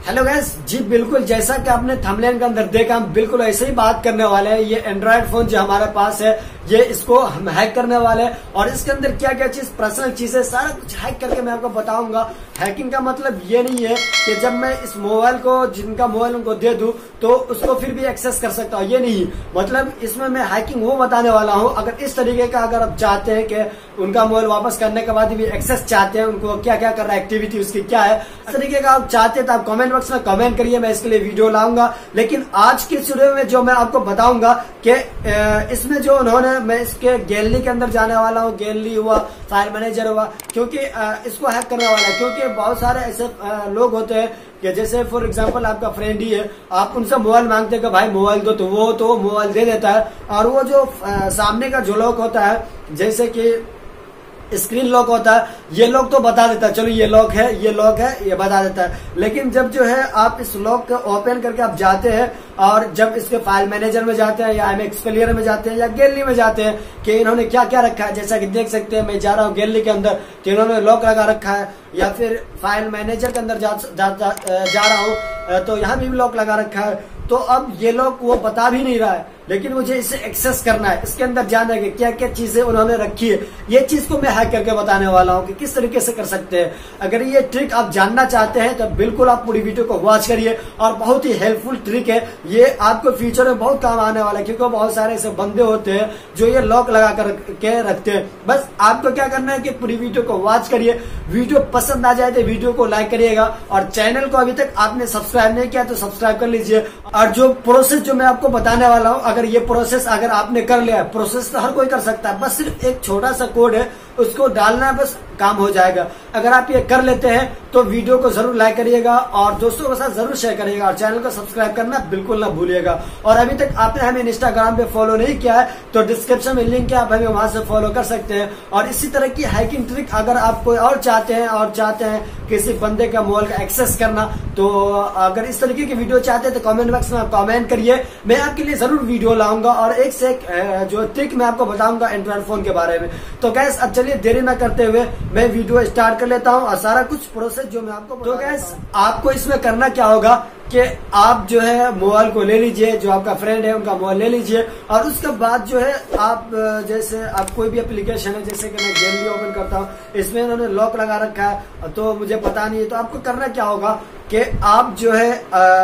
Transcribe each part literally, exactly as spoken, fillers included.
Hello guys, जी बिल्कुल जैसा कि आपने थंबनेल के अंदर देखा, हम बिल्कुल ऐसे ही बात करने वाले हैं। ये एंड्रॉइड फोन जो हमारे पास है, ये इसको हम हैक करने वाले हैं और इसके अंदर क्या क्या चीज, पर्सनल चीजें, सारा कुछ हैक करके मैं आपको बताऊंगा। हैकिंग का मतलब ये नहीं है कि जब मैं इस मोबाइल को, जिनका मोबाइल उनको दे दूं तो उसको फिर भी एक्सेस कर सकता हूँ, ये नहीं। मतलब इसमें मैं हैकिंग वो बताने वाला हूँ। अगर इस तरीके का अगर आप चाहते हैं कि उनका मोबाइल वापस करने के बाद भी एक्सेस चाहते हैं, उनको क्या क्या कर रहा है, एक्टिविटी उसकी क्या है, इस तरीके का आप चाहते हैं तो आप कमेंट बॉक्स में कमेंट करिए, मैं इसके लिए वीडियो लाऊंगा। लेकिन आज के वीडियो में जो मैं आपको बताऊंगा कि इसमें जो उन्होंने, मैं इसके गैलरी के अंदर जाने वाला हूँ, गैलरी हुआ, फाइल मैनेजर हुआ, क्योंकि इसको हैक करने वाला है। क्योंकि बहुत सारे ऐसे लोग होते हैं कि जैसे फॉर एग्जांपल आपका फ्रेंड ही है, आप उनसे मोबाइल मांगते हैं कि भाई मोबाइल दो, तो वो तो मोबाइल दे देता है और वो जो सामने का जो लोग होता है, जैसे कि स्क्रीन लॉक होता है, ये लॉक तो बता देता है, चलो ये लॉक है, ये लॉक है, ये बता देता है। लेकिन जब जो है आप इस लॉक को ओपन करके आप जाते हैं और जब इसके फाइल मैनेजर में जाते हैं या एम एक्स प्लेयर में जाते हैं या गैलरी में जाते हैं कि इन्होंने क्या क्या रखा है, जैसा कि देख सकते हैं मैं जा रहा हूँ गैलरी के अंदर तो इन्होंने लॉक लगा रखा है, या फिर फाइल मैनेजर के अंदर जा, जा, जा, जा रहा हूँ तो यहाँ भी लॉक लगा रखा है। तो अब ये लॉक वो बता भी नहीं रहा है, लेकिन मुझे इसे एक्सेस करना है, इसके अंदर जाना है कि क्या क्या चीजें उन्होंने रखी है। ये चीज को मैं हैक करके बताने वाला हूँ कि किस तरीके से कर सकते हैं। अगर ये ट्रिक आप जानना चाहते हैं तो बिल्कुल आप पूरी वीडियो को वॉच करिए, और बहुत ही हेल्पफुल ट्रिक है ये, आपको फ्यूचर में बहुत काम आने वाला है। क्योंकि बहुत सारे ऐसे बंदे होते हैं जो ये लॉक लगा कर के रखते हैं। बस आपको क्या करना है कि पूरी वीडियो को वॉच करिए, वीडियो पसंद आ जाए तो वीडियो को लाइक करिएगा, और चैनल को अभी तक आपने सब्सक्राइब नहीं किया तो सब्सक्राइब कर लीजिए। और जो प्रोसेस जो मैं आपको बताने वाला हूँ, अगर ये प्रोसेस अगर आपने कर लिया, प्रोसेस तो हर कोई कर सकता है, बस सिर्फ एक छोटा सा कोड है, उसको डालना है, बस काम हो जाएगा। अगर आप ये कर लेते हैं तो वीडियो को जरूर लाइक करिएगा और दोस्तों के साथ जरूर शेयर करिएगा, और चैनल को सब्सक्राइब करना बिल्कुल ना भूलिएगा। और अभी तक आपने हमें इंस्टाग्राम पे फॉलो नहीं किया है तो डिस्क्रिप्शन में लिंक है, आप हमें वहां से फॉलो कर सकते हैं। और इसी तरह की हैकिंग ट्रिक अगर आप कोई और चाहते हैं और चाहते हैं किसी बंदे का मोबाइल का एक्सेस करना, तो अगर इस तरीके की वीडियो चाहते हैं तो कमेंट बॉक्स में आप कमेंट करिए, मैं आपके लिए जरूर वीडियो लाऊंगा और एक से एक जो ट्रिक मैं आपको बताऊंगा एंड्रॉइड फोन के बारे में। तो गैस अब चलिए देरी न करते हुए मैं वीडियो स्टार्ट कर लेता हूं और सारा कुछ प्रोसेस जो मैं आपको। तो गैस आपको इसमें करना क्या होगा कि आप जो है मोबाइल को ले लीजिए, जो आपका फ्रेंड है उनका मोबाइल ले लीजिए, और उसके बाद जो है आप जैसे आप कोई भी एप्लीकेशन है, जैसे कि मैं गैलरी ओपन करता हूँ, इसमें उन्होंने लॉक लगा रखा है तो मुझे पता नहीं है, तो आपको करना क्या होगा कि आप जो है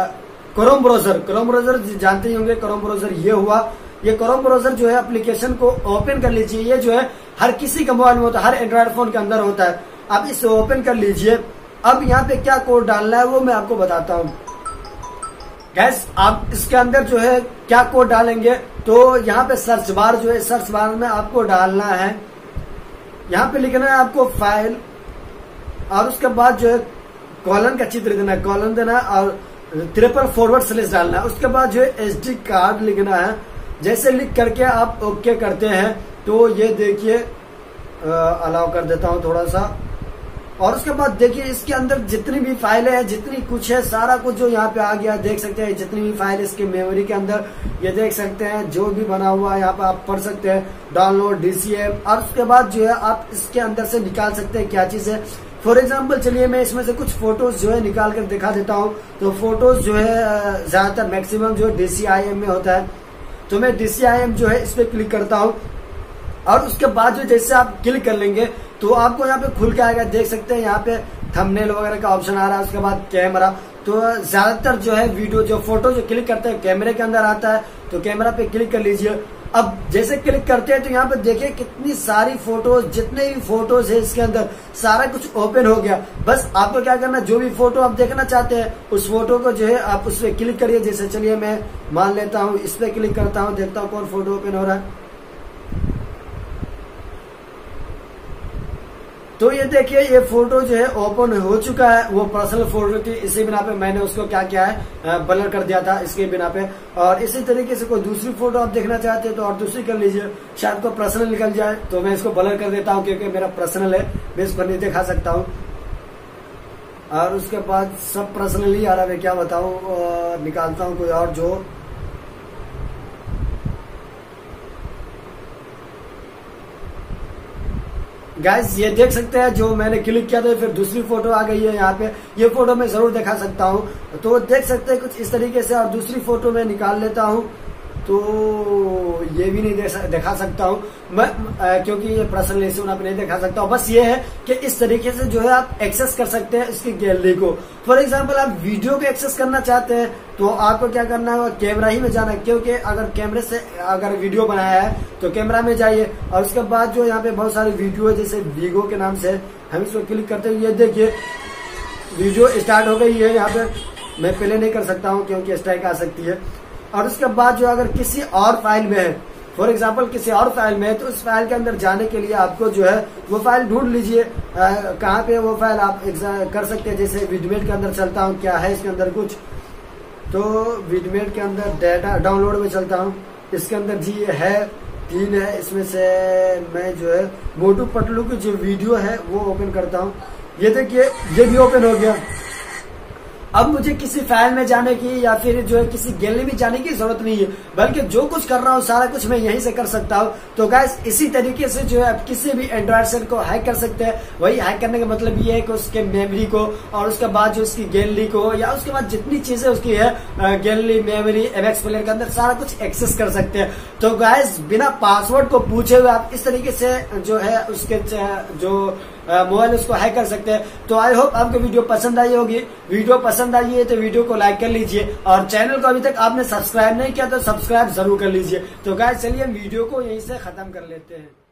क्रोम ब्राउजर, क्रोम ब्राउजर जानते ही होंगे, क्रोम ब्राउजर ये हुआ, ये क्रोम ब्राउजर जो है एप्लीकेशन को ओपन कर लीजिए। ये जो है हर किसी के मोबाइल में होता है, हर एंड्रॉइड फोन के अंदर होता है। आप इसे ओपन कर लीजिए। अब यहाँ पे क्या कोड डालना है वो मैं आपको बताता हूँ। गैस आप इसके अंदर जो है क्या कोड डालेंगे, तो यहाँ पे सर्च बार जो है, सर्च बार में आपको डालना है, यहाँ पे लिखना है आपको फाइल, और उसके बाद जो है कॉलन का चित्र देना है, कॉलन देना है और ट्रिपल फॉरवर्ड स्लैश डालना है। उसके बाद जो है एस डी कार्ड लिखना है। जैसे लिख करके आप ओके करते हैं तो ये देखिए अलाउ कर देता हूँ थोड़ा सा, और उसके बाद देखिए इसके अंदर जितनी भी फाइलें हैं, जितनी कुछ है, सारा कुछ जो यहाँ पे आ गया, देख सकते हैं जितनी भी फाइल इसके मेमोरी के अंदर, ये देख सकते हैं जो भी बना हुआ है यहाँ पे आप पढ़ सकते हैं, डाउनलोड डीसीएम। और उसके बाद जो है आप इसके अंदर से निकाल सकते हैं क्या चीज है। फॉर एग्जाम्पल चलिए मैं इसमें से कुछ फोटोज जो है निकाल कर दिखा देता हूँ। तो फोटोज जो है ज्यादातर मैक्सिमम जो डीसीआईएम में होता है, तो मैं डीसीआईएम जो है इस पे क्लिक करता हूँ, और उसके बाद जो जैसे आप क्लिक कर लेंगे तो आपको यहाँ पे खुल के आएगा, देख सकते हैं यहाँ पे थंबनेल वगैरह का ऑप्शन आ रहा है। उसके बाद कैमरा, तो ज्यादातर जो है वीडियो जो फोटो जो क्लिक करते हैं कैमरे के अंदर आता है, तो कैमरा पे क्लिक कर लीजिए। अब जैसे क्लिक करते हैं तो यहाँ पे देखिए कितनी सारी फोटोज, जितने भी फोटोज है इसके अंदर सारा कुछ ओपन हो गया। बस आपको क्या करना, जो भी फोटो आप देखना चाहते हैं उस फोटो को जो है आप उस पर क्लिक करिए। जैसे चलिए मैं मान लेता हूँ इस पे क्लिक करता हूँ, देखता हूँ कौन फोटो ओपन हो रहा है। तो ये देखिए ये फोटो जो है ओपन हो चुका है, वो पर्सनल फोटो थी, इसी बिना पे मैंने उसको क्या किया है, ब्लर कर दिया था इसके बिना पे। और इसी तरीके से कोई दूसरी फोटो आप देखना चाहते हैं तो और दूसरी कर लीजिए, शायद को पर्सनल निकल जाए, तो मैं इसको ब्लर कर देता हूँ क्योंकि मेरा पर्सनल है, मैं इसको नहीं दिखा सकता हूँ। और उसके बाद सब पर्सनल ही आ रहा है, मैं क्या बताऊँ, निकालता हूँ कोई और जो गाइस ये देख सकते हैं जो मैंने क्लिक किया था फिर दूसरी फोटो आ गई है यहाँ पे। ये फोटो मैं जरूर दिखा सकता हूँ। तो देख सकते हैं कुछ इस तरीके से। और दूसरी फोटो मैं निकाल लेता हूँ तो ये भी नहीं दिखा सकता हूँ मैं, आ, क्योंकि ये पर्सनल इशू आप नहीं दिखा सकता हूँ। बस ये है कि इस तरीके से जो है आप एक्सेस कर सकते हैं इसकी गैलरी को। फॉर एग्जांपल आप वीडियो को एक्सेस करना चाहते हैं तो आपको क्या करना है, कैमरा ही में जाना है, क्योंकि अगर कैमरे से अगर वीडियो बनाया है तो कैमरा में जाइए। और उसके बाद जो यहाँ पे बहुत सारी वीडियो है जैसे वीगो के नाम से, हम इसको क्लिक करते हैं। ये देखिए वीडियो स्टार्ट हो गई है। यहाँ पे मैं प्ले नहीं कर सकता हूँ क्योंकि स्ट्राइक आ सकती है। और उसके बाद जो अगर किसी और फाइल में है, फॉर एग्जांपल किसी और फाइल में है, तो उस फाइल के अंदर जाने के लिए आपको जो है वो फाइल ढूंढ लीजिए कहाँ पे वो फाइल आप कर सकते हैं। जैसे विडमेट के अंदर चलता हूँ, क्या है इसके अंदर कुछ, तो विडमेट के अंदर डाटा डाउनलोड में चलता हूँ। इसके अंदर जी है तीन है, इसमें से मैं जो है मोटू पतलू की जो वीडियो है वो ओपन करता हूँ। ये देखिए ये भी ओपन हो गया। अब मुझे किसी फाइल में जाने की या फिर जो है किसी गैलरी में जाने की जरूरत नहीं है, बल्कि जो कुछ कर रहा हूँ सारा कुछ मैं यहीं से कर सकता हूँ। तो गाइस इसी तरीके से जो है आप किसी भी एंड्रॉइड सेट को हैक कर सकते हैं। वही हैक करने का मतलब ये है कि उसके मेमोरी को और उसके बाद जो उसकी गैलरी को या उसके बाद जितनी चीजें उसकी है गैलरी, मेमोरी, एमएक्स प्लेयर के अंदर सारा कुछ एक्सेस कर सकते हैं। तो गाइस बिना पासवर्ड को पूछे हुए आप इस तरीके से जो है उसके जो मोबाइल उसको हैक कर सकते हैं। तो आई होप आपको वीडियो पसंद आई होगी। वीडियो पसंद आई है तो वीडियो को लाइक कर लीजिए और चैनल को अभी तक आपने सब्सक्राइब नहीं किया तो सब्सक्राइब जरूर कर लीजिए। तो गाइस चलिए हम वीडियो को यहीं से खत्म कर लेते हैं।